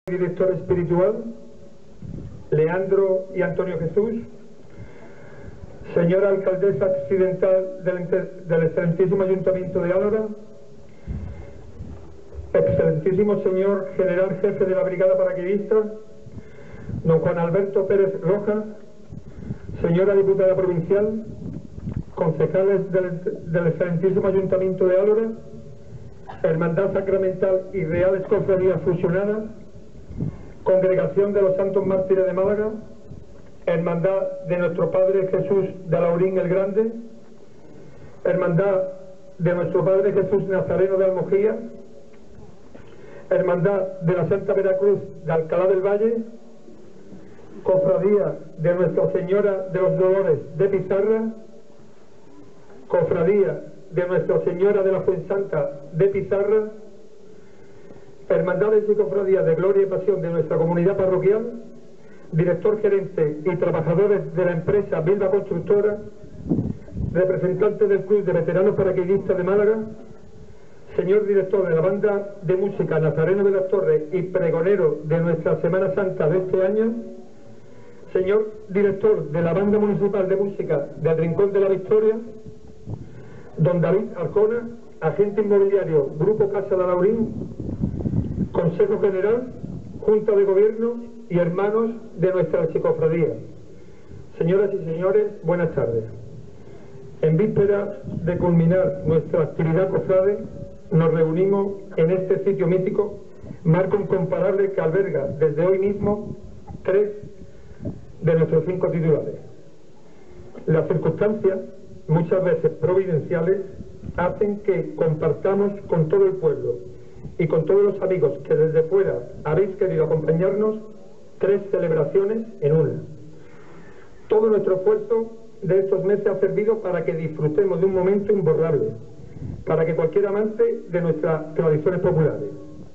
Director espiritual, Leandro y Antonio Jesús, señora alcaldesa accidental del excelentísimo Ayuntamiento de Álora, excelentísimo señor general jefe de la Brigada Paracaidista, don Juan Alberto Pérez Rojas, señora diputada provincial, concejales del excelentísimo Ayuntamiento de Álora, Hermandad Sacramental y Reales Cofradías Fusionadas, Congregación de los Santos Mártires de Málaga, Hermandad de nuestro Padre Jesús de Alaurín el Grande, Hermandad de nuestro Padre Jesús Nazareno de Almojía, Hermandad de la Santa Veracruz de Alcalá del Valle, Cofradía de Nuestra Señora de los Dolores de Pizarra, Cofradía de Nuestra Señora de la Fuensanta de Pizarra, Hermandades y Cofradías de Gloria y Pasión de nuestra comunidad parroquial, director gerente y trabajadores de la empresa Bilba Constructora, representantes del Club de Veteranos Paracaidistas de Málaga, señor director de la banda de música Nazareno de las Torres y pregonero de nuestra Semana Santa de este año, señor director de la banda municipal de música del Rincón de la Victoria, don David Arjona, agente inmobiliario Grupo Casa de Alaurín, Consejo General, Junta de Gobierno y hermanos de nuestra archicofradía. Señoras y señores, buenas tardes. En víspera de culminar nuestra actividad cofrade, nos reunimos en este sitio mítico, marco incomparable que alberga desde hoy mismo 3 de nuestros 5 titulares. Las circunstancias, muchas veces providenciales, hacen que compartamos con todo el pueblo y con todos los amigos que desde fuera habéis querido acompañarnos 3 celebraciones en una. Todo nuestro esfuerzo de estos meses ha servido para que disfrutemos de un momento imborrable, para que cualquier amante de nuestras tradiciones populares.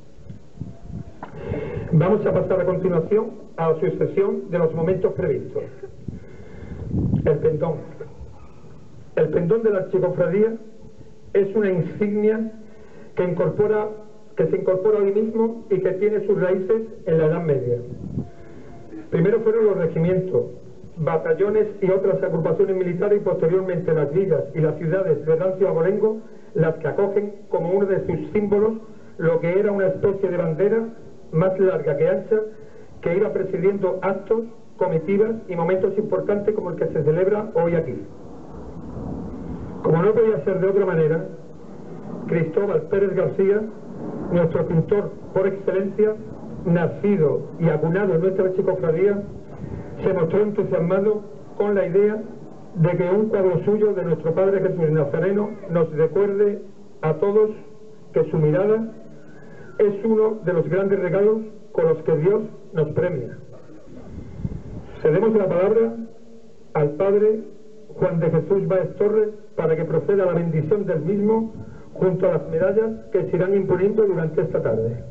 Vamos a pasar a continuación a la sucesión de los momentos previstos. El pendón. El pendón de la archicofradía es una insignia que se incorpora hoy mismo y que tiene sus raíces en la Edad Media. Primero fueron los regimientos, batallones y otras agrupaciones militares, y posteriormente las villas y las ciudades de Rancio Abolengo las que acogen como uno de sus símbolos lo que era una especie de bandera más larga que ancha, que iba presidiendo actos, comitivas y momentos importantes como el que se celebra hoy aquí. Como no podía ser de otra manera, Cristóbal Pérez García, nuestro pintor por excelencia, nacido y acunado en nuestra archicofradía, se mostró entusiasmado con la idea de que un cuadro suyo de nuestro Padre Jesús Nazareno nos recuerde a todos que su mirada es uno de los grandes regalos con los que Dios nos premia. Cedemos la palabra al Padre Juan de Jesús Báez Torres para que proceda a la bendición del mismo junto a las medallas que se irán imponiendo durante esta tarde.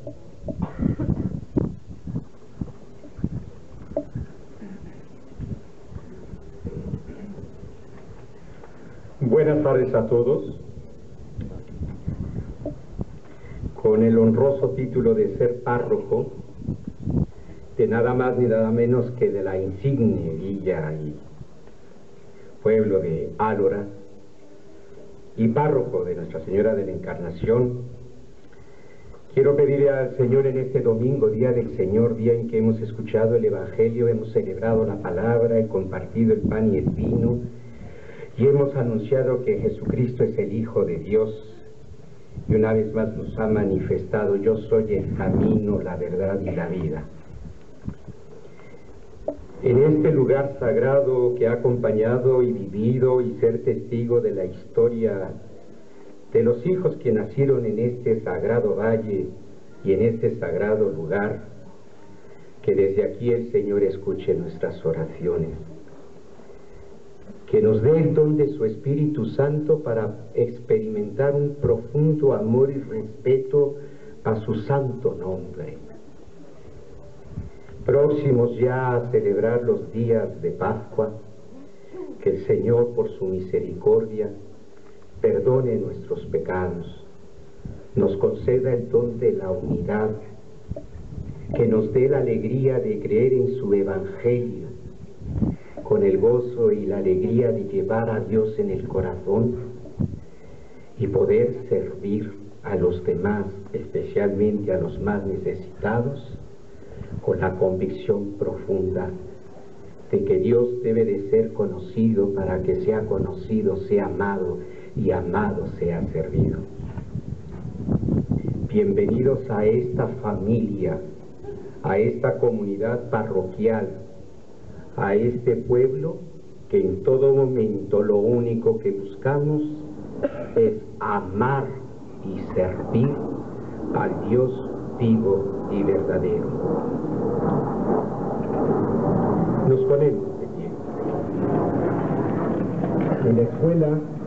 Buenas tardes a todos. Con el honroso título de ser párroco de nada más ni nada menos que de la insigne villa y pueblo de Álora, y párroco de Nuestra Señora de la Encarnación, quiero pedirle al Señor en este domingo, día del Señor, día en que hemos escuchado el Evangelio, hemos celebrado la palabra, he compartido el pan y el vino, y hemos anunciado que Jesucristo es el Hijo de Dios, y una vez más nos ha manifestado: yo soy el camino, la verdad y la vida. En este lugar sagrado que ha acompañado y vivido y ser testigo de la historia de los hijos que nacieron en este sagrado valle y en este sagrado lugar, que desde aquí el Señor escuche nuestras oraciones, que nos dé el don de su Espíritu Santo para experimentar un profundo amor y respeto a su santo nombre. Próximos ya a celebrar los días de Pascua, que el Señor por su misericordia perdone nuestros pecados, nos conceda el don de la unidad que nos dé la alegría de creer en su Evangelio, con el gozo y la alegría de llevar a Dios en el corazón y poder servir a los demás, especialmente a los más necesitados, con la convicción profunda de que Dios debe de ser conocido para que sea conocido, sea amado y amado sea servido. Bienvenidos a esta familia, a esta comunidad parroquial, a este pueblo que en todo momento lo único que buscamos es amar y servir al Dios vivo y verdadero. Nos ponemos de pie. En la escuela,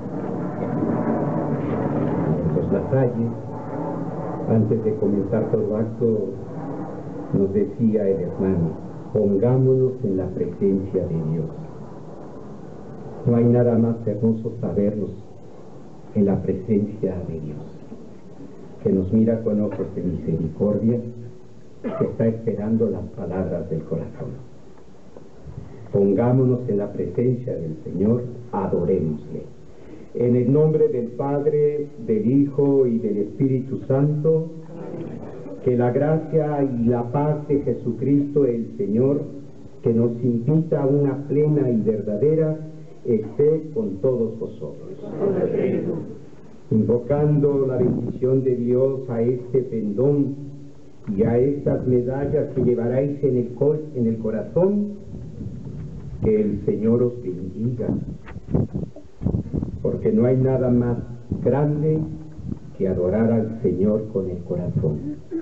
en los Lasalle, antes de comenzar todo acto, nos decía el hermano: pongámonos en la presencia de Dios. No hay nada más hermoso sabernos en la presencia de Dios, que nos mira con ojos de misericordia, que está esperando las palabras del corazón. Pongámonos en la presencia del Señor, adorémosle. En el nombre del Padre, del Hijo y del Espíritu Santo, que la gracia y la paz de Jesucristo el Señor, que nos invita a una plena y verdadera, esté con todos vosotros. Invocando la bendición de Dios a este pendón y a estas medallas que llevaréis en el corazón, que el Señor os bendiga, porque no hay nada más grande que adorar al Señor con el corazón.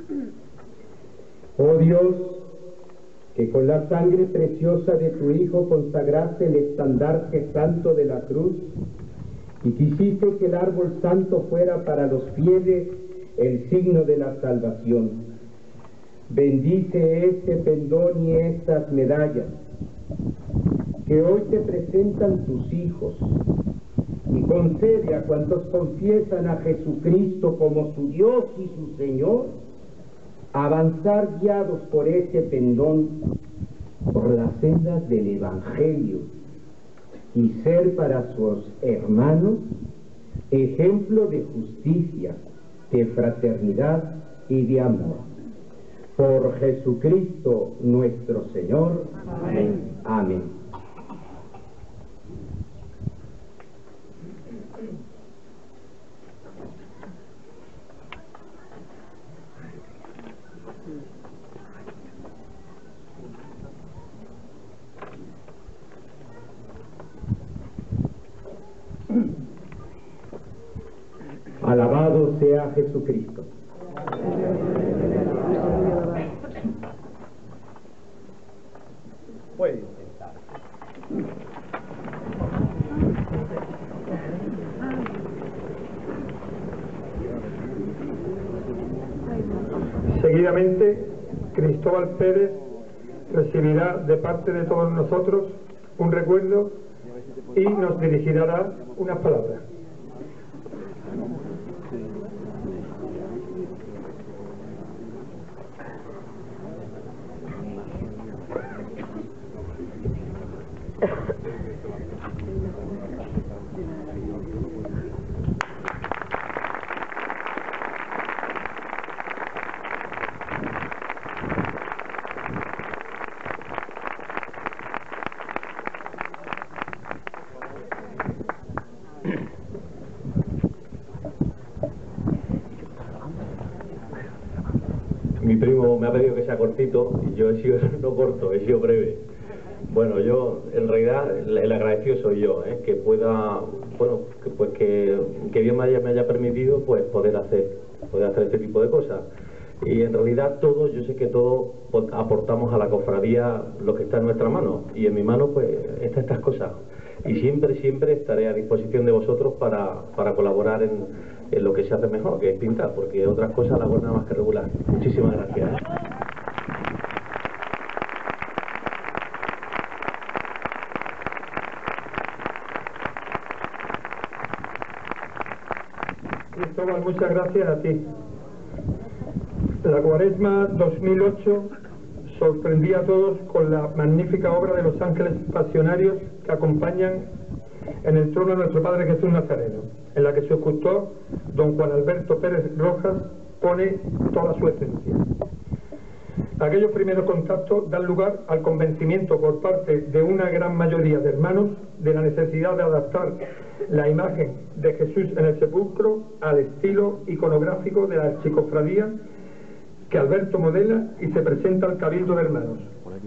Oh Dios, que con la sangre preciosa de tu Hijo consagraste el estandarte santo de la cruz y quisiste que el árbol santo fuera para los fieles el signo de la salvación. Bendice este pendón y estas medallas que hoy te presentan tus hijos, y concede a cuantos confiesan a Jesucristo como su Dios y su Señor, avanzar guiados por este pendón, por las sendas del Evangelio, y ser para sus hermanos ejemplo de justicia, de fraternidad y de amor. Por Jesucristo nuestro Señor. Amén. Amén. Alabado sea Jesucristo. Pueden sentar. Seguidamente, Cristóbal Pérez recibirá de parte de todos nosotros un recuerdo y nos dirigirá unas palabras. Mi primo me ha pedido que sea cortito y yo he sido no corto, he sido breve. Bueno, yo en realidad el agradecido soy yo, que pueda, bueno, que Dios me haya permitido pues poder hacer este tipo de cosas. Y en realidad todos, yo sé que todos aportamos a la cofradía lo que está en nuestra mano, y en mi mano pues estas cosas. Y siempre estaré a disposición de vosotros para colaborar en lo que se hace mejor, que es pintar, porque otras cosas las hago nada más que regular. Muchísimas gracias. Cristóbal, muchas gracias a ti. La La Cuaresma 2008 sorprendía a todos con la magnífica obra de los ángeles pasionarios que acompañan en el trono a nuestro Padre Jesús Nazareno, en la que su escultor, don Juan Alberto Pérez Rojas, pone toda su esencia. Aquellos primeros contactos dan lugar al convencimiento por parte de una gran mayoría de hermanos de la necesidad de adaptar la imagen de Jesús en el sepulcro al estilo iconográfico de la archicofradía que Alberto modela y se presenta al Cabildo de Hermanos.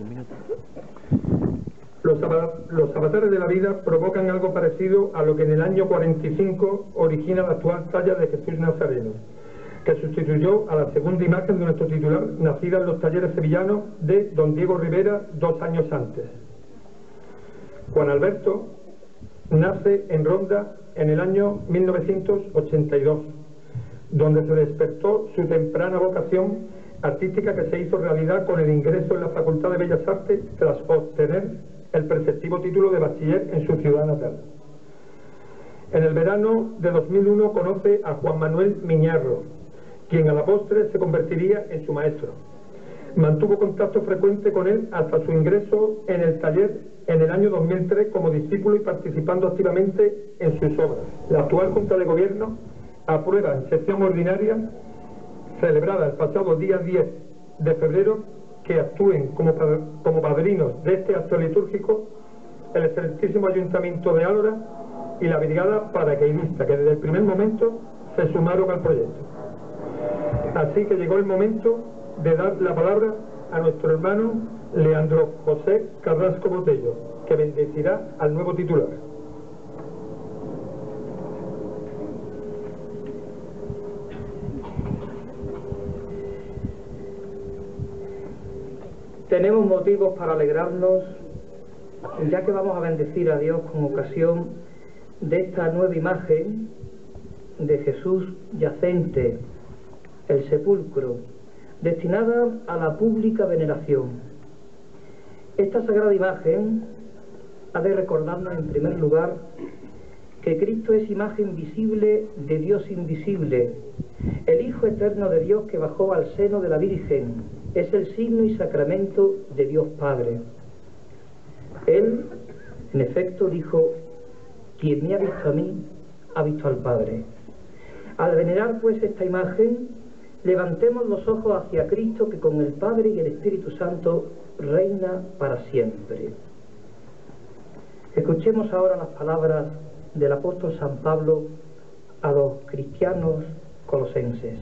Los avatares de la vida provocan algo parecido a lo que en el año 45 origina la actual talla de Jesús Nazareno, que sustituyó a la segunda imagen de nuestro titular, nacida en los talleres sevillanos de don Diego Rivera 2 años antes. Juan Alberto nace en Ronda en el año 1982, donde se despertó su temprana vocación artística, que se hizo realidad con el ingreso en la Facultad de Bellas Artes tras obtener el preceptivo título de bachiller en su ciudad natal. En el verano de 2001 conoce a Juan Manuel Miñarro, quien a la postre se convertiría en su maestro. Mantuvo contacto frecuente con él hasta su ingreso en el taller en el año 2003 como discípulo y participando activamente en sus obras. La actual Junta de Gobierno aprueba en sesión ordinaria, celebrada el pasado día 10 de febrero, que actúen como padrinos de este acto litúrgico el excelentísimo Ayuntamiento de Álora y la Brigada Paracaidista, que desde el primer momento se sumaron al proyecto. Así que llegó el momento de dar la palabra a nuestro hermano Leandro José Carrasco Botello, que bendecirá al nuevo titular. Tenemos motivos para alegrarnos, ya que vamos a bendecir a Dios con ocasión de esta nueva imagen de Jesús yacente, el sepulcro, destinada a la pública veneración. Esta sagrada imagen ha de recordarnos en primer lugar que Cristo es imagen visible de Dios invisible, el Hijo eterno de Dios que bajó al seno de la Virgen, es el signo y sacramento de Dios Padre. Él, en efecto, dijo: quien me ha visto a mí, ha visto al Padre. Al venerar pues esta imagen, levantemos los ojos hacia Cristo, que con el Padre y el Espíritu Santo reina para siempre. Escuchemos ahora las palabras del apóstol San Pablo a los cristianos colosenses.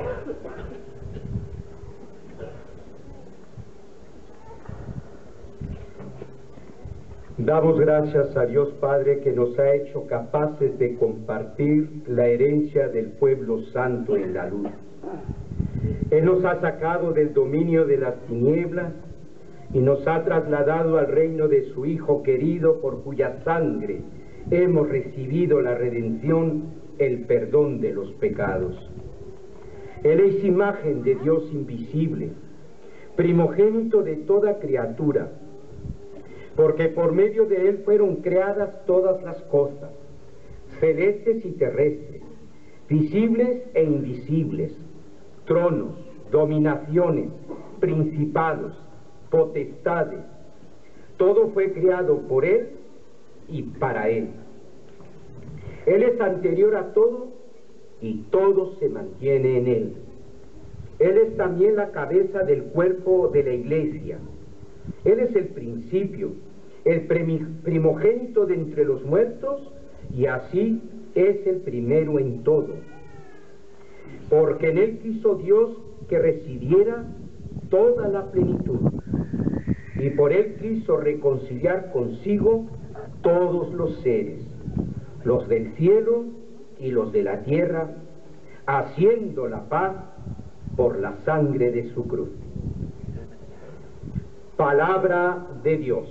Damos gracias a Dios Padre, que nos ha hecho capaces de compartir la herencia del pueblo santo en la luz. Él nos ha sacado del dominio de las tinieblas y nos ha trasladado al reino de su Hijo querido, por cuya sangre hemos recibido la redención, el perdón de los pecados. Él es imagen de Dios invisible, primogénito de toda criatura, porque por medio de Él fueron creadas todas las cosas, celestes y terrestres, visibles e invisibles, tronos, dominaciones, principados, potestades. Todo fue creado por Él y para Él. Él es anterior a todo y todo se mantiene en Él. Él es también la cabeza del cuerpo de la Iglesia. Él es el principio, el primogénito de entre los muertos, y así es el primero en todo. Porque en Él quiso Dios que residiera toda la plenitud, y por Él quiso reconciliar consigo todos los seres, los del cielo y los de la tierra, haciendo la paz por la sangre de su cruz. Palabra de Dios.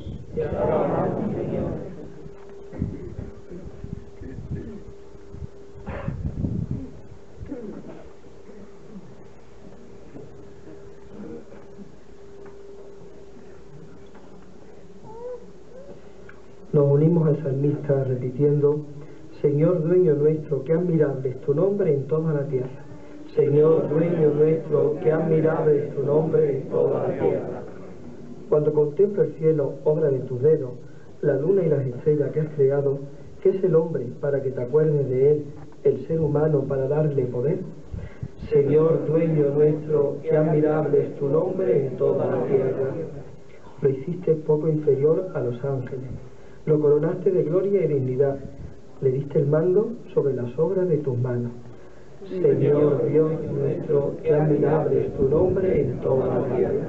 Nos unimos al salmista repitiendo: Señor dueño nuestro, qué admirable es tu nombre en toda la tierra. Señor, dueño nuestro, que admirable es tu nombre en toda la tierra. Cuando contemplo el cielo, obra de tus dedos, la luna y las estrellas que has creado, ¿qué es el hombre para que te acuerdes de él, el ser humano para darle poder? Señor, dueño nuestro, que admirable es tu nombre en toda la tierra. Lo hiciste poco inferior a los ángeles, lo coronaste de gloria y dignidad, le diste el mando sobre las obras de tus manos. Señor Dios nuestro, que admirable es tu nombre en toda la tierra.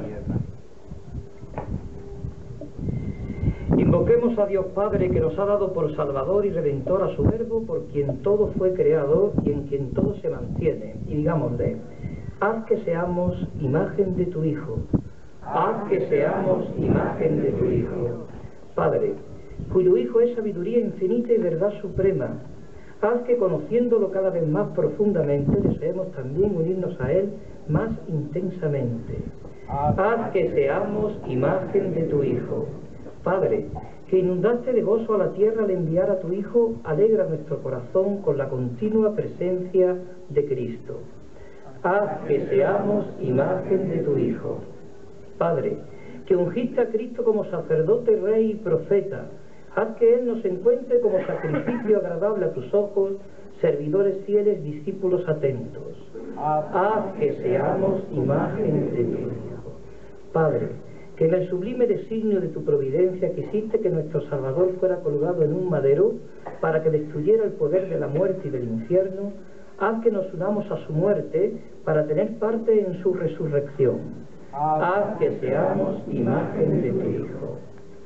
Invoquemos a Dios Padre, que nos ha dado por Salvador y Redentor a su Verbo, por quien todo fue creado y en quien todo se mantiene. Y digámosle: haz que seamos imagen de tu Hijo. Haz que seamos imagen de tu Hijo. Padre, cuyo Hijo es sabiduría infinita y verdad suprema, haz que, conociéndolo cada vez más profundamente, deseemos también unirnos a Él más intensamente. Haz que seamos imagen de tu Hijo. Padre, que inundaste de gozo a la tierra al enviar a tu Hijo, alegra nuestro corazón con la continua presencia de Cristo. Haz que seamos imagen de tu Hijo. Padre, que ungiste a Cristo como sacerdote, rey y profeta, haz que Él nos encuentre como sacrificio agradable a tus ojos, servidores fieles, discípulos atentos. Haz que seamos imagen de tu Hijo. Padre, que en el sublime designio de tu providencia quisiste que nuestro Salvador fuera colgado en un madero para que destruyera el poder de la muerte y del infierno, haz que nos unamos a su muerte para tener parte en su resurrección. Haz que seamos imagen de tu Hijo.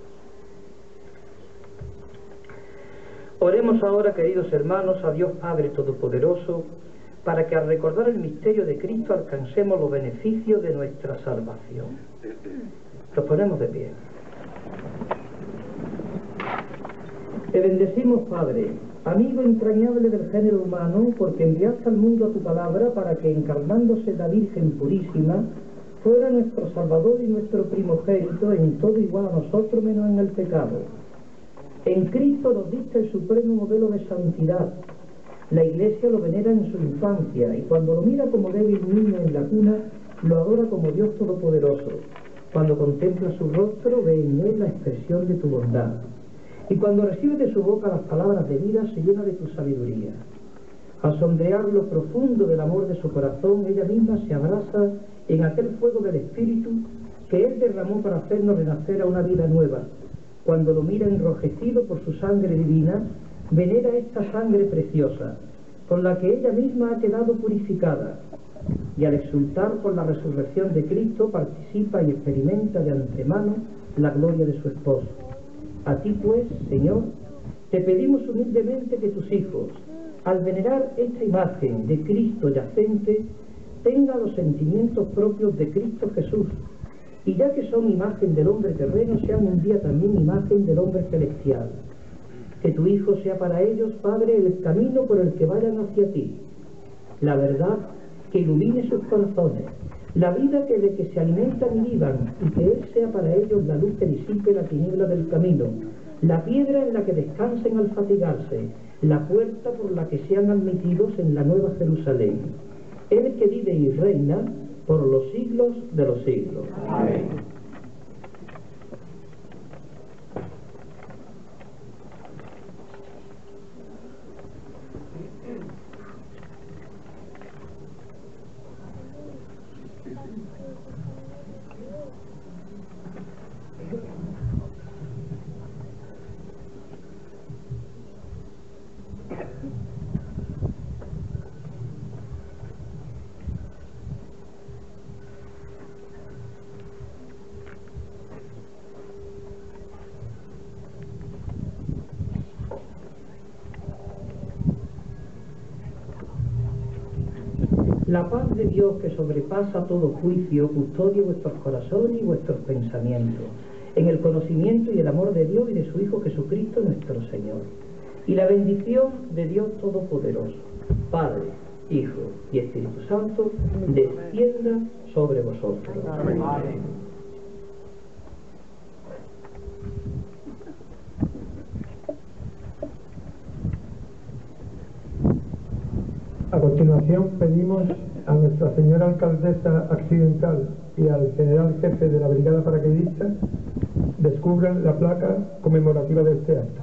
Oremos ahora, queridos hermanos, a Dios Padre Todopoderoso, para que al recordar el misterio de Cristo alcancemos los beneficios de nuestra salvación. Nos ponemos de pie. Te bendecimos, Padre, amigo entrañable del género humano, porque enviaste al mundo a tu palabra para que, encarnándose la Virgen Purísima, fuera nuestro Salvador y nuestro primogénito, en todo igual a nosotros menos en el pecado. En Cristo nos diste el supremo modelo de santidad. La Iglesia lo venera en su infancia, y cuando lo mira como débil niño en la cuna, lo adora como Dios Todopoderoso. Cuando contempla su rostro, ve en él la expresión de tu bondad. Y cuando recibe de su boca las palabras de vida, se llena de tu sabiduría. Al sondear lo profundo del amor de su corazón, ella misma se abraza en aquel fuego del Espíritu que Él derramó para hacernos renacer a una vida nueva. Cuando lo mira enrojecido por su sangre divina, venera esta sangre preciosa, con la que ella misma ha quedado purificada. Y al exultar por la resurrección de Cristo, participa y experimenta de antemano la gloria de su esposo. A ti, pues, Señor, te pedimos humildemente que tus hijos, al venerar esta imagen de Cristo yacente, tengan los sentimientos propios de Cristo Jesús, y ya que son imagen del hombre terreno, sean un día también imagen del hombre celestial. Que tu Hijo sea para ellos, Padre, el camino por el que vayan hacia ti, la verdad que ilumine sus corazones, la vida que de que se alimentan y vivan, y que Él sea para ellos la luz que disipe la tiniebla del camino, la piedra en la que descansen al fatigarse, la puerta por la que sean admitidos en la nueva Jerusalén. Él que vive y reina por los siglos de los siglos. Amén. La paz de Dios, que sobrepasa todo juicio, custodie vuestros corazones y vuestros pensamientos, en el conocimiento y el amor de Dios y de su Hijo Jesucristo nuestro Señor. Y la bendición de Dios Todopoderoso, Padre, Hijo y Espíritu Santo, descienda sobre vosotros. Amén. A continuación pedimos a Nuestra Señora Alcaldesa Accidental y al General Jefe de la Brigada Paracaidista descubran la placa conmemorativa de este acto.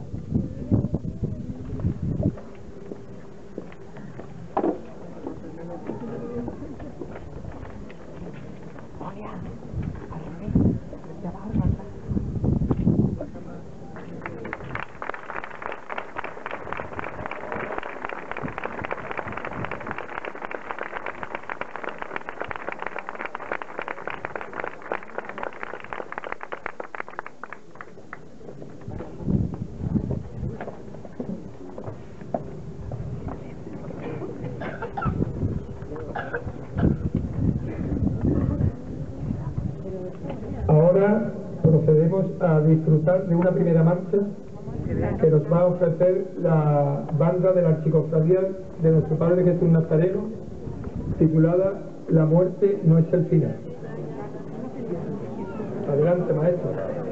Ahora procedemos a disfrutar de una primera marcha que nos va a ofrecer la banda de la Archicofradía de nuestro Padre Jesús Nazareno, titulada La muerte no es el final. Adelante, maestro.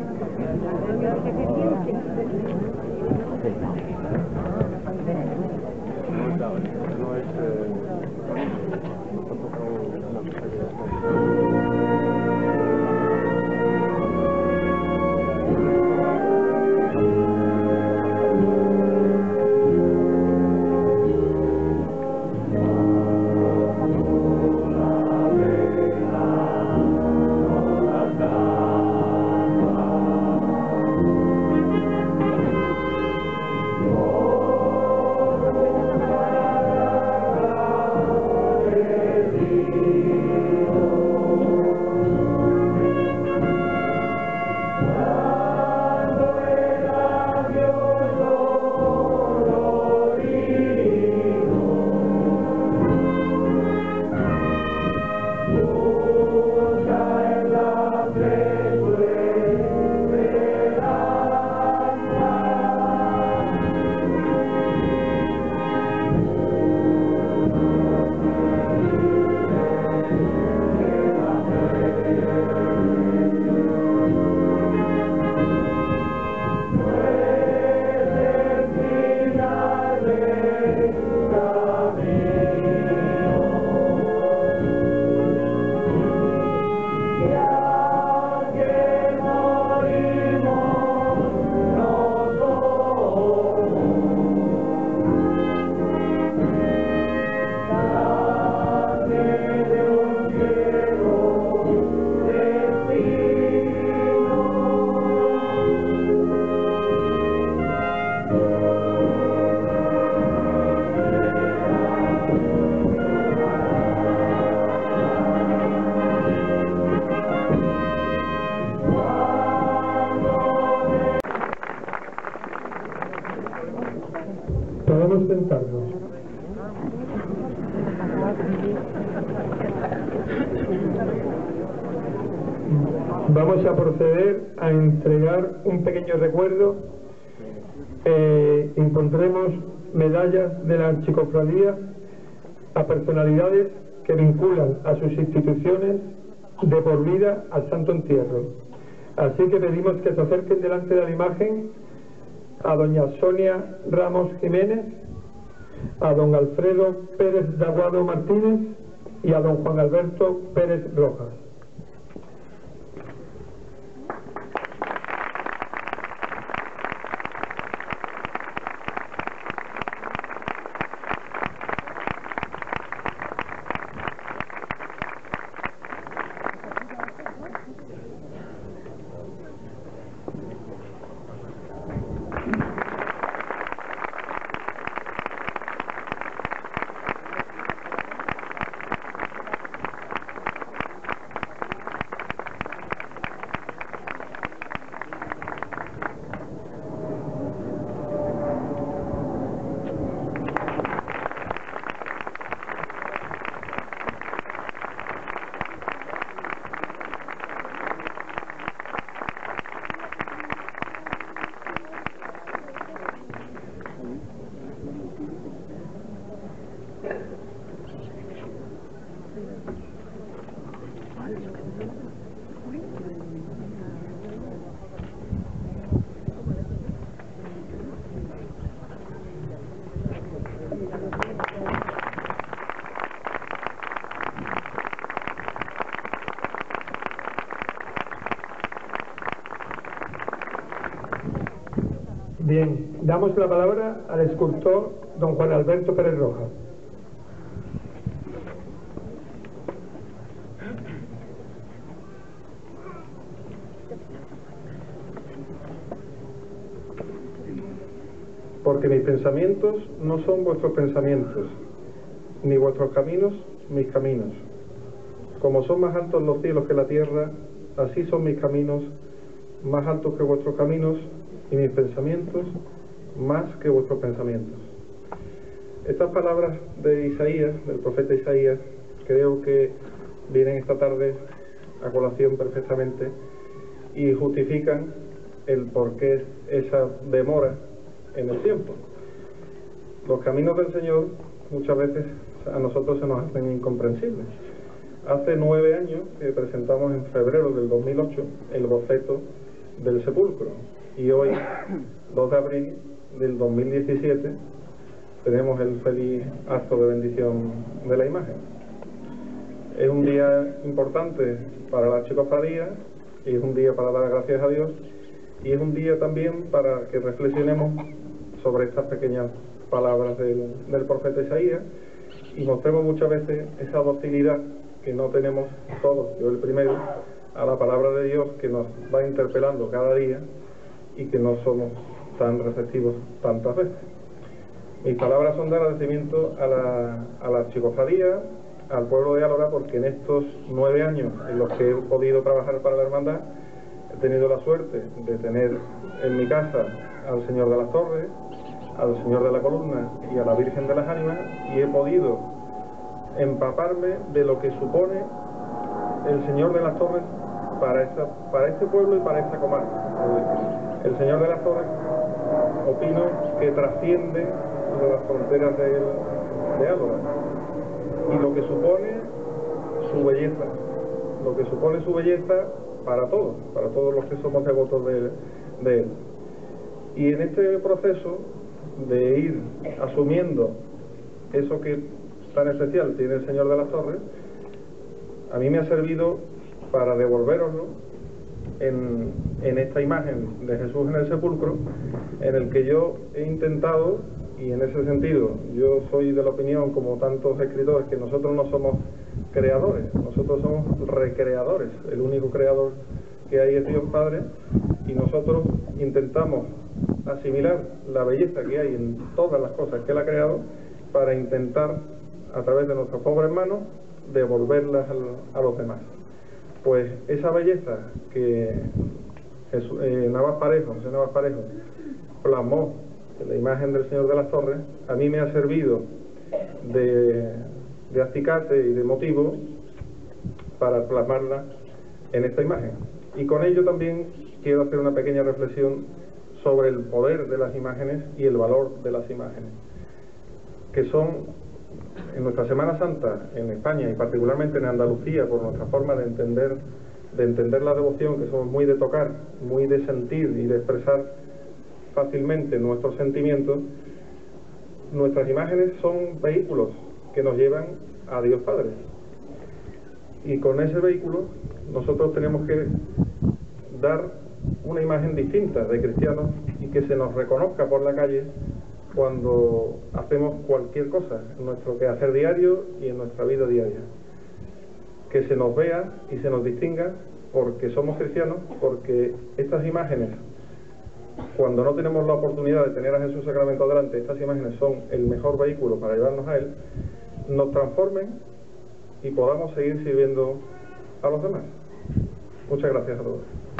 Podemos sentarnos. Vamos a proceder a entregar un pequeño recuerdo. Impondremos medallas de la Archicofradía a personalidades que vinculan a sus instituciones de por vida al Santo Entierro. Así que pedimos que se acerquen delante de la imagen a doña Sonia Ramos Jiménez, a don Alfredo Pérez de Aguado Martínez y a don Juan Alberto Pérez Rojas. Bien, damos la palabra al escultor don Juan Alberto Pérez Rojas. Porque mis pensamientos no son vuestros pensamientos, ni vuestros caminos mis caminos. Como son más altos los cielos que la tierra, así son mis caminos más altos que vuestros caminos, y mis pensamientos más que vuestros pensamientos. Estas palabras de Isaías, del profeta Isaías, creo que vienen esta tarde a colación perfectamente y justifican el porqué esa demora en el tiempo. Los caminos del Señor muchas veces a nosotros se nos hacen incomprensibles. Hace 9 años que presentamos en febrero del 2008 el boceto del sepulcro, y hoy, 2 de abril del 2017, tenemos el feliz acto de bendición de la imagen. Es un día importante para la archicofradía, y es un día para dar gracias a Dios, y es un día también para que reflexionemos sobre estas pequeñas palabras del profeta Isaías, y mostremos muchas veces esa docilidad que no tenemos todos, yo el primero, a la palabra de Dios, que nos va interpelando cada día y que no somos tan receptivos tantas veces. Mis palabras son de agradecimiento a la archicofradía, al pueblo de Álora, porque en estos 9 años en los que he podido trabajar para la hermandad, he tenido la suerte de tener en mi casa al Señor de las Torres, al Señor de la Columna y a la Virgen de las Ánimas, y he podido empaparme de lo que supone el Señor de las Torres para este pueblo y para esta comarca. El Señor de las Torres, opino que trasciende las fronteras de Álora, y lo que supone su belleza, para todos los que somos devotos de él. Y en este proceso de ir asumiendo eso que tan especial tiene el Señor de las Torres, a mí me ha servido para devolveroslo en esta imagen de Jesús en el sepulcro, en el que yo he intentado, y en ese sentido yo soy de la opinión, como tantos escritores, que nosotros no somos creadores, nosotros somos recreadores. El único creador que hay es Dios Padre, y nosotros intentamos asimilar la belleza que hay en todas las cosas que Él ha creado, para intentar, a través de nuestras pobres manos, devolverlas a los demás. Pues esa belleza que José Navas Parejo plasmó en la imagen del Señor de las Torres, a mí me ha servido de acicate y de motivo para plasmarla en esta imagen. Y con ello también quiero hacer una pequeña reflexión sobre el poder de las imágenes y el valor de las imágenes, que son, en nuestra Semana Santa en España y particularmente en Andalucía, por nuestra forma de entender la devoción, que somos muy de tocar, muy de sentir y de expresar fácilmente nuestros sentimientos, nuestras imágenes son vehículos que nos llevan a Dios Padre. Y con ese vehículo nosotros tenemos que dar una imagen distinta de cristianos, y que se nos reconozca por la calle cuando hacemos cualquier cosa en nuestro quehacer diario y en nuestra vida diaria. Que se nos vea y se nos distinga porque somos cristianos, porque estas imágenes, cuando no tenemos la oportunidad de tener a Jesús Sacramento delante, estas imágenes son el mejor vehículo para llevarnos a Él, nos transformen y podamos seguir sirviendo a los demás. Muchas gracias a todos.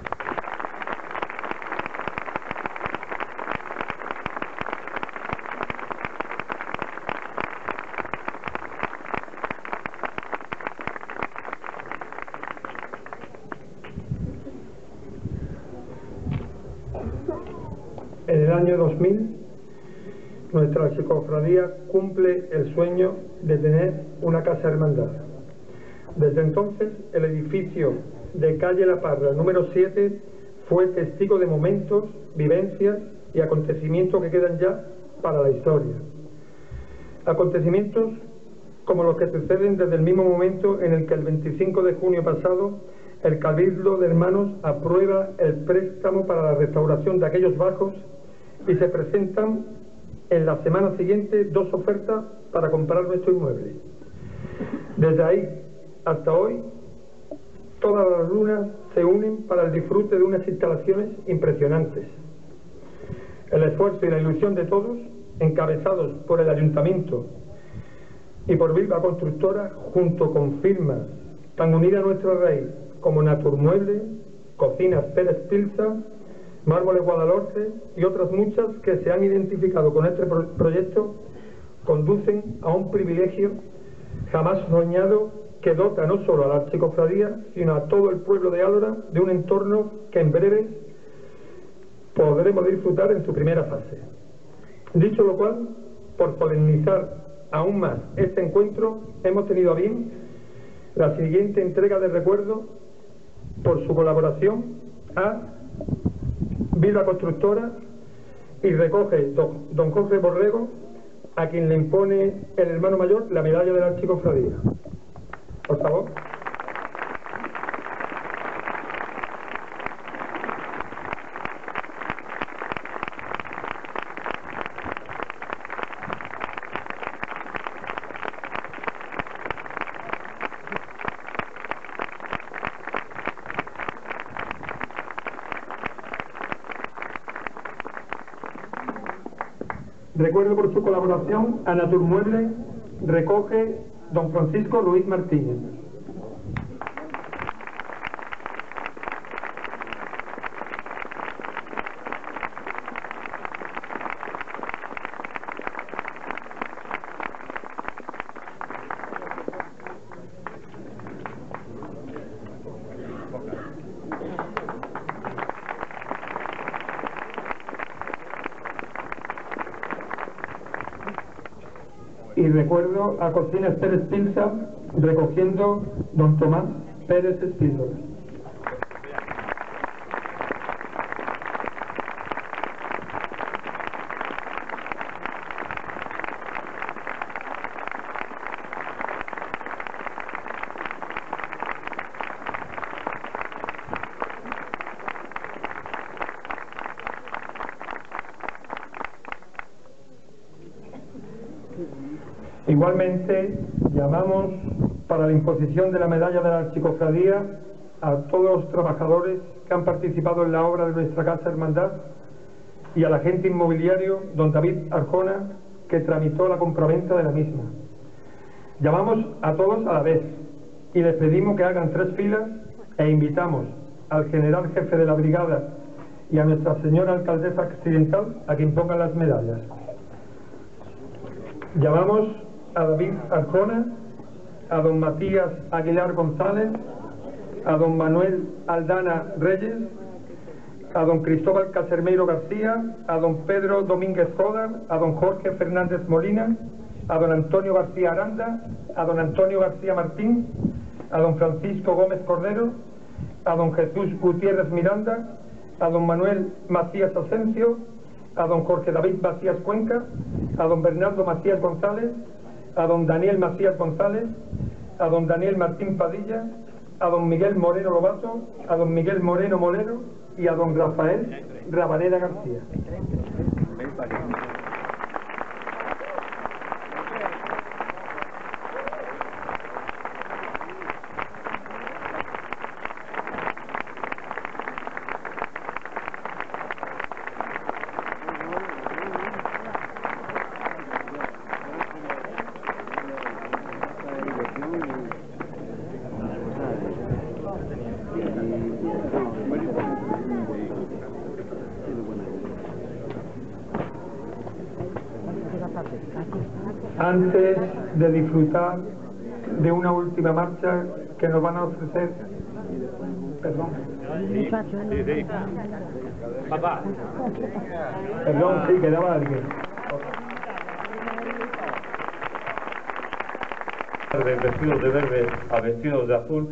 En el año 2000, nuestra archicofradía cumple el sueño de tener una casa hermandad. Desde entonces, el edificio de calle La Parra, número 7, fue testigo de momentos, vivencias y acontecimientos que quedan ya para la historia. Acontecimientos como los que suceden desde el mismo momento en el que el 25 de junio pasado, el Cabildo de Hermanos aprueba el préstamo para la restauración de aquellos bajos y se presentan en la semana siguiente 2 ofertas para comprar nuestro inmueble. Desde ahí hasta hoy, todas las lunas se unen para el disfrute de unas instalaciones impresionantes. El esfuerzo y la ilusión de todos, encabezados por el Ayuntamiento y por Bilba Constructora, junto con firmas tan unidas a nuestra raíz como Naturmueble, Cocinas Pérez Pilsa, Mármoles Guadalhorce y otras muchas que se han identificado con este proyecto, conducen a un privilegio jamás soñado que dota no solo a la archicofradía, sino a todo el pueblo de Álora de un entorno que en breve podremos disfrutar en su primera fase. Dicho lo cual, por solemnizar aún más este encuentro, hemos tenido a bien la siguiente entrega de recuerdo por su colaboración a Bilba Constructora, y recoge don Jorge Borrego, a quien le impone el hermano mayor la medalla de la archicofradía. Por favor. Recuerdo por su colaboración a Naturmueble, recoge don Francisco Luis Martínez. Y recuerdo a Cocinas Pérez Pilsa, recogiendo don Tomás Pérez Espíndola. Igualmente, llamamos para la imposición de la medalla de la archicofradía a todos los trabajadores que han participado en la obra de nuestra Casa Hermandad y al agente inmobiliario don David Arjona, que tramitó la compraventa de la misma. Llamamos a todos a la vez y les pedimos que hagan 3 filas e invitamos al general jefe de la brigada y a Nuestra Señora Alcaldesa Accidental a que impongan las medallas. Llamamos a David Arjona, a don Matías Aguilar González, a don Manuel Aldana Reyes, a don Cristóbal Casermeiro García, a don Pedro Domínguez Jodar, a don Jorge Fernández Molina, a don Antonio García Aranda, a don Antonio García Martín, a don Francisco Gómez Cordero, a don Jesús Gutiérrez Miranda, a don Manuel Macías Asensio, a don Jorge David Macías Cuenca, a don Bernardo Macías González, a don Daniel Macías González, a don Daniel Martín Padilla, a don Miguel Moreno Lobato, a don Miguel Moreno Molero y a don Rafael Rabaneda García. Antes de disfrutar de una última marcha que nos van a ofrecer, perdón, Papá. Perdón, sí, quedaba alguien. De vestidos de verde a vestidos de azul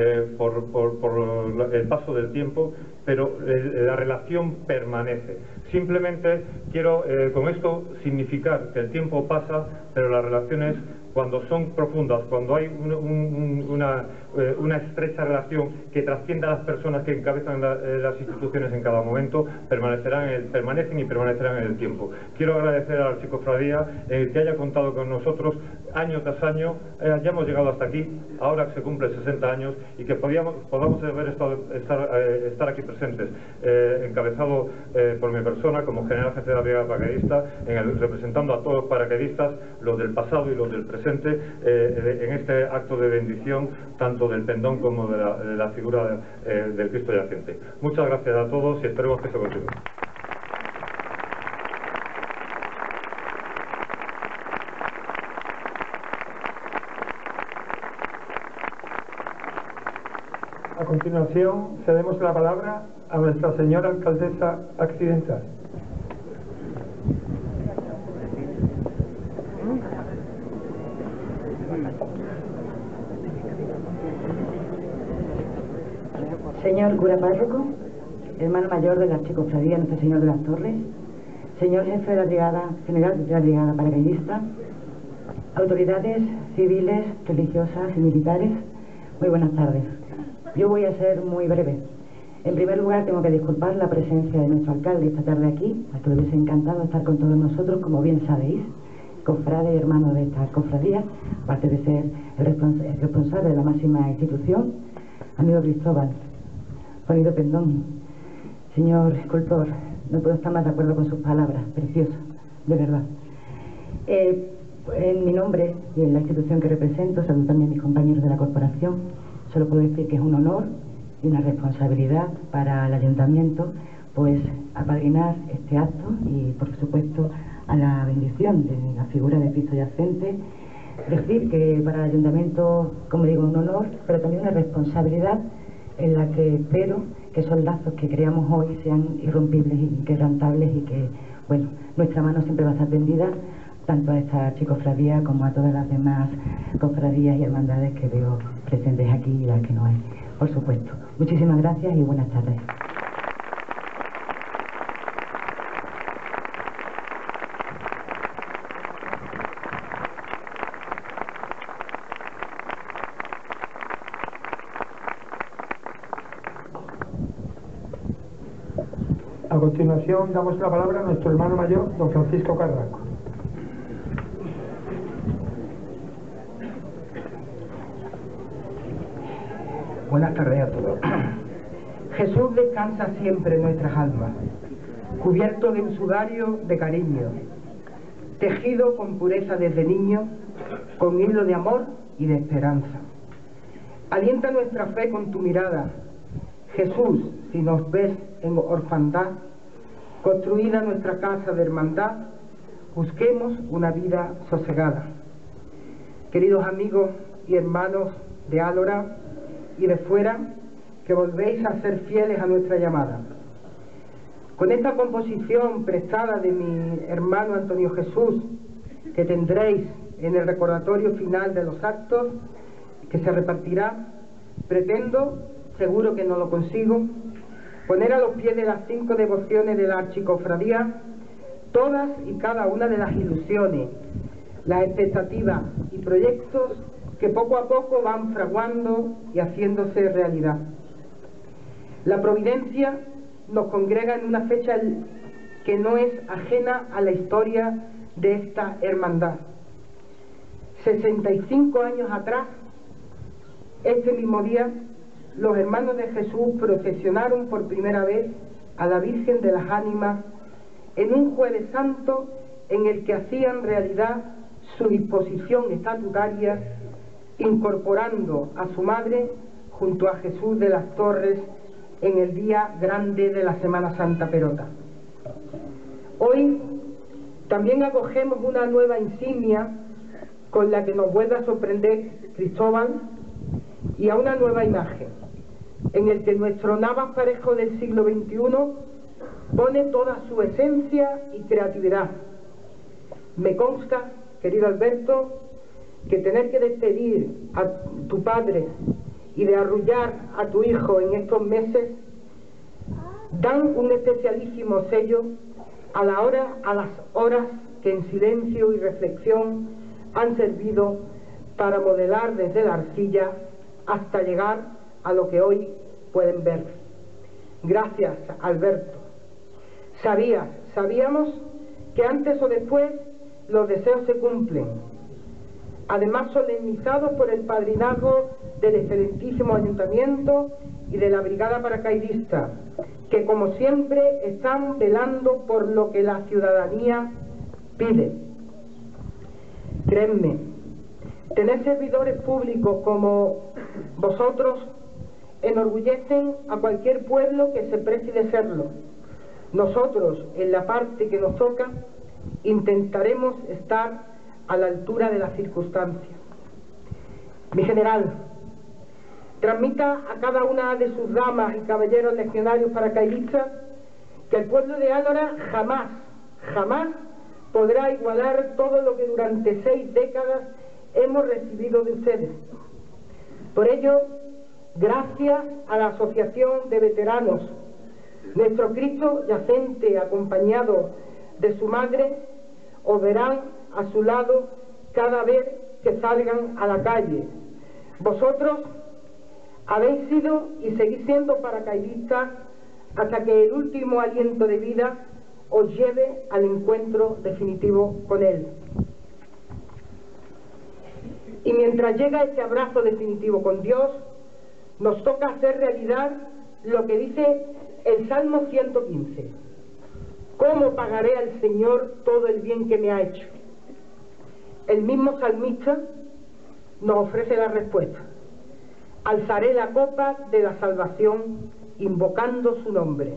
por el paso del tiempo, pero la relación permanece. Simplemente quiero con esto significar que el tiempo pasa, pero las relaciones, cuando son profundas, cuando hay una estrecha relación que trascienda a las personas que encabezan las instituciones en cada momento, permanecen y permanecerán en el tiempo. Quiero agradecer a la Archicofradía que haya contado con nosotros año tras año. Ya hemos llegado hasta aquí, ahora se cumplen 60 años, y que podamos estar aquí presentes, encabezado por mi persona como general jefe de la Brigada Paracaidista, representando a todos los paracaidistas, los del pasado y los del presente, en este acto de bendición, tanto del pendón como de la figura del Cristo yacente. Muchas gracias a todos y esperemos que se continúe. A continuación, cedemos la palabra a nuestra señora alcaldesa accidental. Señor cura párroco, hermano mayor de la Archicofradía Nuestro Señor de las Torres, señor jefe de la Brigada General de la Brigada Paracaidista, autoridades civiles, religiosas y militares, muy buenas tardes. Yo voy a ser muy breve. En primer lugar, tengo que disculpar la presencia de nuestro alcalde esta tarde aquí, a que le hubiese encantado estar con todos nosotros, como bien sabéis, cofrade y hermano de esta cofradía, aparte de ser el responsable de la máxima institución. Amigo Cristóbal, Juanito Pendón, señor escultor, no puedo estar más de acuerdo con sus palabras, precioso, de verdad. En mi nombre y en la institución que represento, saludo también a mis compañeros de la corporación. Solo puedo decir que es un honor y una responsabilidad para el ayuntamiento, pues apadrinar este acto y, por supuesto, a la bendición de la figura de Cristo yacente. Decir que para el ayuntamiento, como digo, un honor, pero también una responsabilidad en la que espero que esos lazos que creamos hoy sean irrompibles y inquebrantables, y que, bueno, nuestra mano siempre va a estar tendida tanto a esta archicofradía como a todas las demás cofradías y hermandades que veo presentes aquí y las que no hay, por supuesto. Muchísimas gracias y buenas tardes. A continuación, damos la palabra a nuestro hermano mayor, don Francisco Carrasco. Buenas tardes a todos. Jesús descansa siempre en nuestras almas, cubierto de un sudario de cariño, tejido con pureza desde niño, con hilo de amor y de esperanza. Alienta nuestra fe con tu mirada, Jesús, si nos ves en orfandad, construida nuestra casa de hermandad, busquemos una vida sosegada. Queridos amigos y hermanos de Álora y de fuera, que volvéis a ser fieles a nuestra llamada. Con esta composición prestada de mi hermano Antonio Jesús, que tendréis en el recordatorio final de los actos, que se repartirá, pretendo, seguro que no lo consigo, poner a los pies de las 5 devociones de la Archicofradía todas y cada una de las ilusiones, las expectativas y proyectos que poco a poco van fraguando y haciéndose realidad. La providencia nos congrega en una fecha que no es ajena a la historia de esta hermandad. 65 años atrás, este mismo día, los hermanos de Jesús procesionaron por primera vez a la Virgen de las Ánimas en un Jueves Santo en el que hacían realidad su disposición estatutaria, incorporando a su madre junto a Jesús de las Torres en el día grande de la Semana Santa Perota. Hoy también acogemos una nueva insignia con la que nos vuelve a sorprender Cristóbal, y a una nueva imagen en el que nuestro Navas Parejo del siglo XXI pone toda su esencia y creatividad. Me consta, querido Alberto, que tener que despedir a tu padre y de arrullar a tu hijo en estos meses dan un especialísimo sello a las horas que en silencio y reflexión han servido para modelar desde la arcilla hasta llegar a lo que hoy pueden ver. Gracias, Alberto. Sabíamos que antes o después los deseos se cumplen, además solemnizados por el padrinazgo del excelentísimo Ayuntamiento y de la Brigada Paracaidista, que como siempre están velando por lo que la ciudadanía pide. Créanme, tener servidores públicos como vosotros enorgullecen a cualquier pueblo que se precie de serlo. Nosotros, en la parte que nos toca, intentaremos estar a la altura de las circunstancias. Mi general, transmita a cada una de sus damas y caballeros legionarios paracaidistas que el pueblo de Álora jamás podrá igualar todo lo que durante 6 décadas hemos recibido de ustedes. Por ello, gracias a la Asociación de Veteranos, nuestro Cristo yacente, acompañado de su madre, os verán a su lado cada vez que salgan a la calle. Vosotros habéis sido y seguís siendo paracaidistas hasta que el último aliento de vida os lleve al encuentro definitivo con Él. Y mientras llega ese abrazo definitivo con Dios, nos toca hacer realidad lo que dice el Salmo 115. ¿Cómo pagaré al Señor todo el bien que me ha hecho? El mismo salmista nos ofrece la respuesta. Alzaré la copa de la salvación invocando su nombre.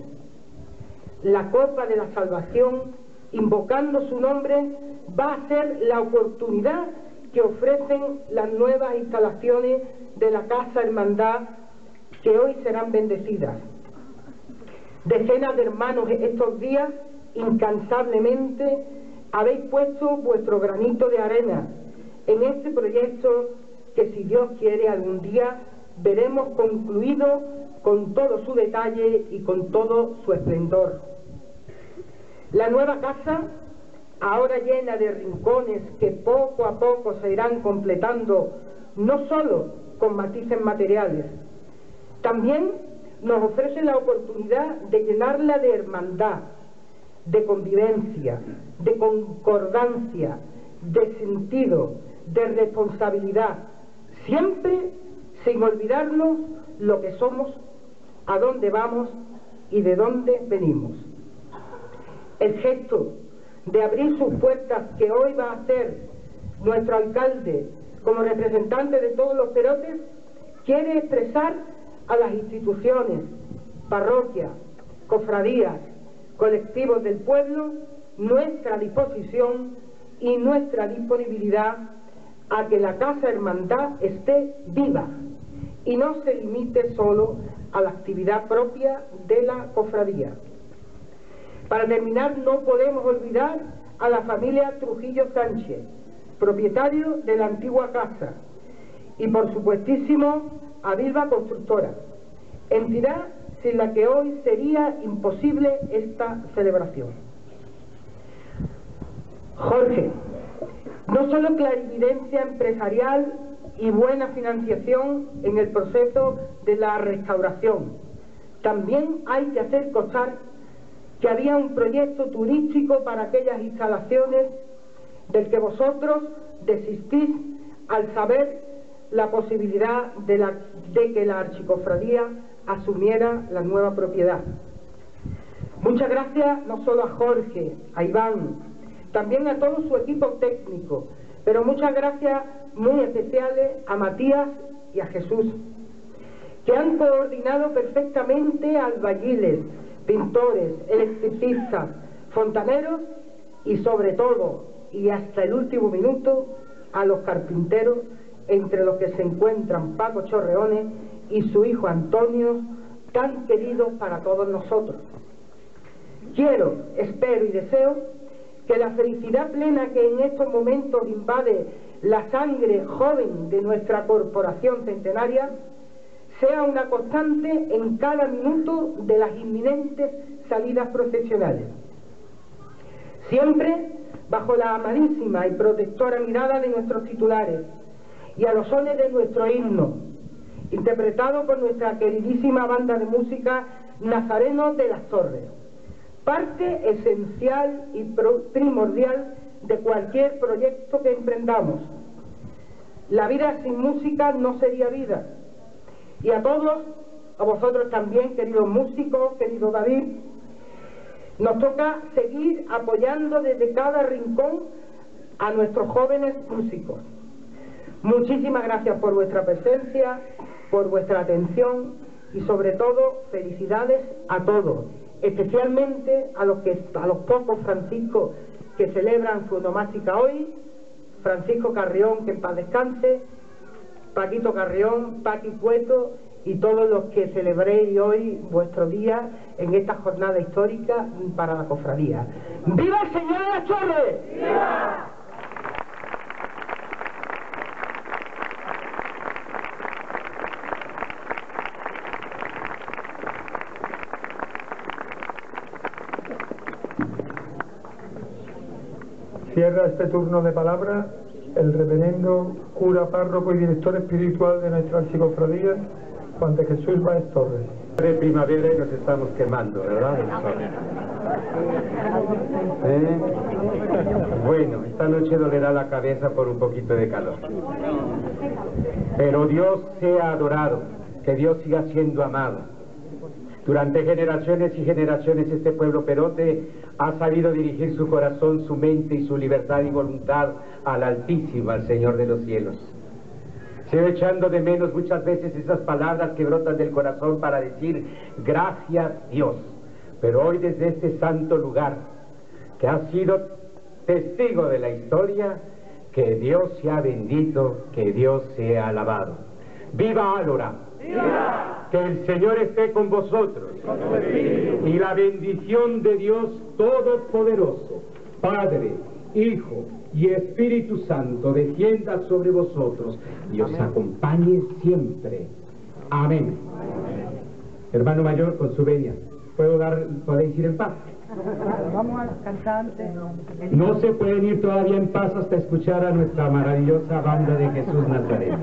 La copa de la salvación invocando su nombre va a ser la oportunidad que ofrecen las nuevas instalaciones de la Casa Hermandad, que hoy serán bendecidas. Decenas de hermanos estos días incansablemente habéis puesto vuestro granito de arena en este proyecto que, si Dios quiere, algún día veremos concluido con todo su detalle y con todo su esplendor. La nueva casa, ahora llena de rincones que poco a poco se irán completando, no solo con matices materiales, también nos ofrece la oportunidad de llenarla de hermandad, de convivencia, de concordancia, de sentido, de responsabilidad, siempre sin olvidarnos lo que somos, a dónde vamos y de dónde venimos. El gesto de abrir sus puertas que hoy va a hacer nuestro alcalde como representante de todos los perotes quiere expresar a las instituciones, parroquias, cofradías, colectivos del pueblo nuestra disposición y nuestra disponibilidad a que la Casa Hermandad esté viva y no se limite solo a la actividad propia de la cofradía. Para terminar, no podemos olvidar a la familia Trujillo Sánchez, propietario de la antigua casa, y por supuestísimo a Bilba Constructora, entidad sin la que hoy sería imposible esta celebración. Jorge, no solo clarividencia empresarial y buena financiación en el proceso de la restauración, también hay que hacer constar que había un proyecto turístico para aquellas instalaciones del que vosotros desistís al saber la posibilidad de que la archicofradía asumiera la nueva propiedad. Muchas gracias no solo a Jorge, a Iván, también a todo su equipo técnico, pero muchas gracias muy especiales a Matías y a Jesús, que han coordinado perfectamente a albañiles, pintores, electricistas, fontaneros y sobre todo, y hasta el último minuto, a los carpinteros, entre los que se encuentran Paco Chorreones y su hijo Antonio, tan queridos para todos nosotros. Quiero, espero y deseo que la felicidad plena que en estos momentos invade la sangre joven de nuestra corporación centenaria sea una constante en cada minuto de las inminentes salidas procesionales. Siempre bajo la amadísima y protectora mirada de nuestros titulares y a los sones de nuestro himno, interpretado por nuestra queridísima banda de música Nazarenos de las Torres, parte esencial y primordial de cualquier proyecto que emprendamos. La vida sin música no sería vida. Y a todos, a vosotros también, queridos músicos, querido David, nos toca seguir apoyando desde cada rincón a nuestros jóvenes músicos. Muchísimas gracias por vuestra presencia, por vuestra atención y sobre todo felicidades a todos, especialmente a los pocos Franciscos que celebran su onomástica hoy: Francisco Carrión, que en paz descanse, Paquito Carrión, Paqui Cueto y todos los que celebréis hoy vuestro día en esta jornada histórica para la cofradía. ¡Viva el Señor de las Torres! ¡Viva! Cierra este turno de palabra el reverendo cura párroco y director espiritual de nuestra archicofradía, Juan de Jesús Báez Torres. De primavera y nos estamos quemando, ¿verdad? Bueno, esta noche dolerá la cabeza por un poquito de calor. Pero Dios sea adorado, que Dios siga siendo amado. Durante generaciones y generaciones este pueblo perote ha sabido dirigir su corazón, su mente y su libertad y voluntad al Altísimo, al Señor de los cielos. Sigo echando de menos muchas veces esas palabras que brotan del corazón para decir gracias Dios. Pero hoy desde este santo lugar, que ha sido testigo de la historia, que Dios sea bendito, que Dios sea alabado. ¡Viva Álora! ¡Viva! Que el Señor esté con vosotros. Y la bendición de Dios Todopoderoso, Padre, Hijo y Espíritu Santo, descienda sobre vosotros y os acompañe siempre. Amén. Hermano mayor, con su venia, ¿podéis ir en paz? Vamos a los cantantes. No se pueden ir todavía en paz hasta escuchar a nuestra maravillosa banda de Jesús Nazareno.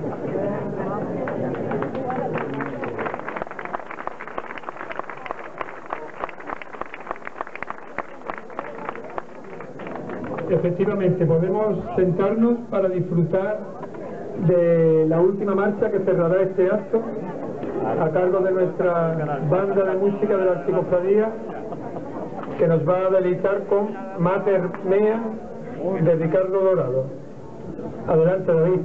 Efectivamente, podemos sentarnos para disfrutar de la última marcha que cerrará este acto a cargo de nuestra banda de música de la archicofradía, que nos va a deleitar con Mater Mea de Ricardo Dorado. Adelante, David.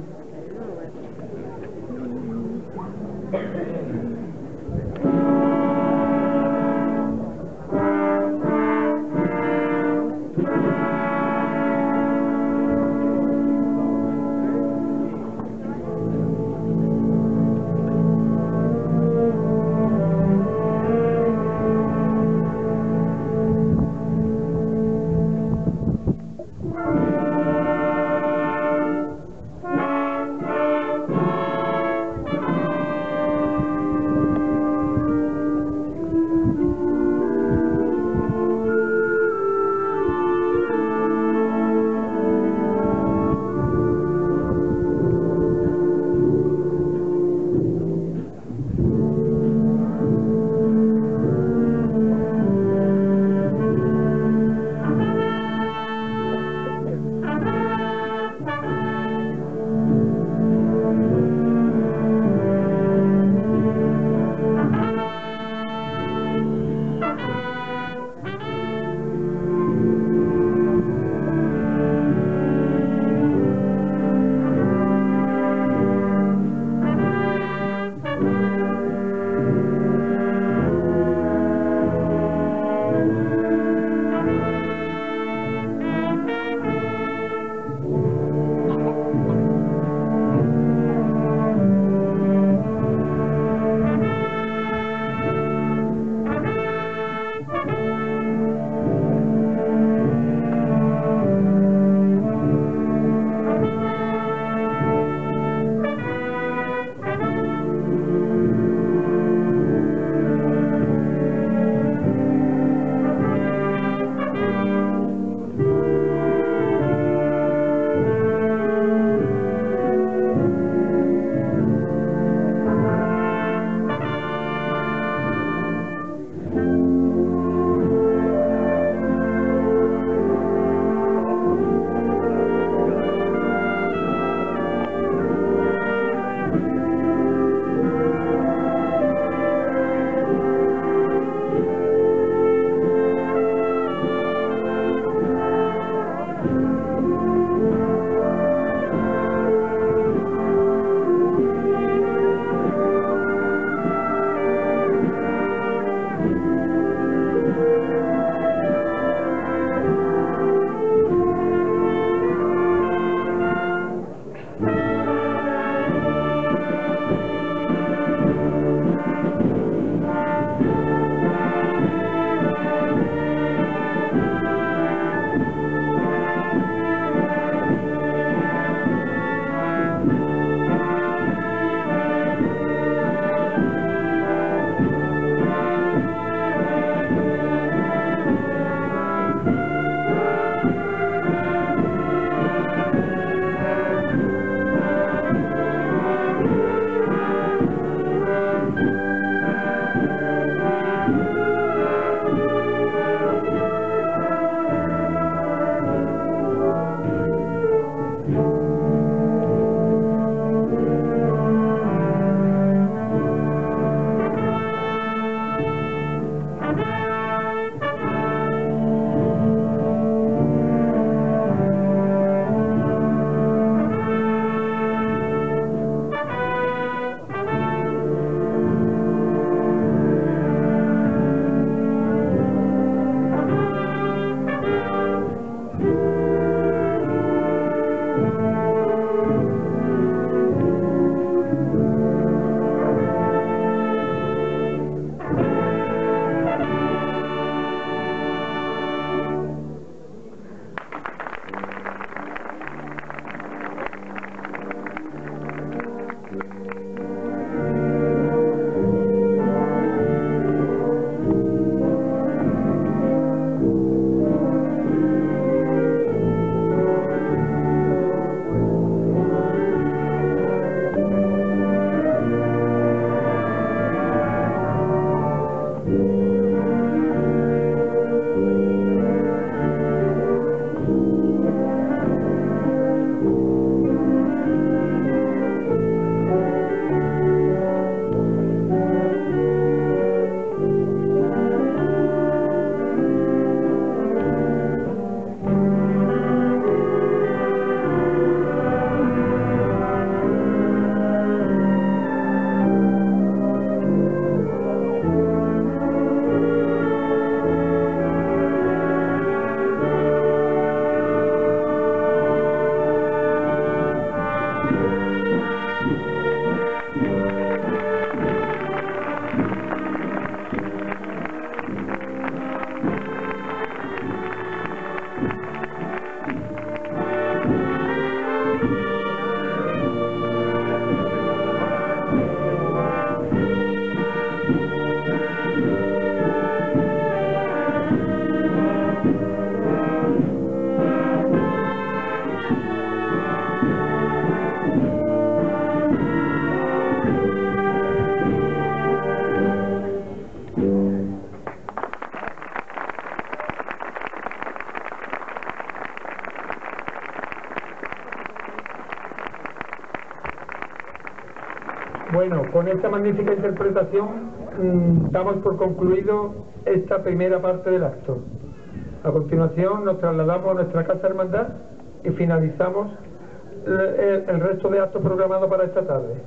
Bueno, con esta magnífica interpretación damos por concluido esta primera parte del acto. A continuación nos trasladamos a nuestra Casa Hermandad y finalizamos el resto de actos programados para esta tarde.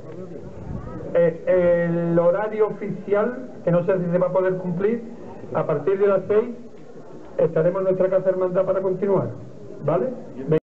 El horario oficial, que no sé si se va a poder cumplir, a partir de las 6 estaremos en nuestra Casa Hermandad para continuar, ¿vale?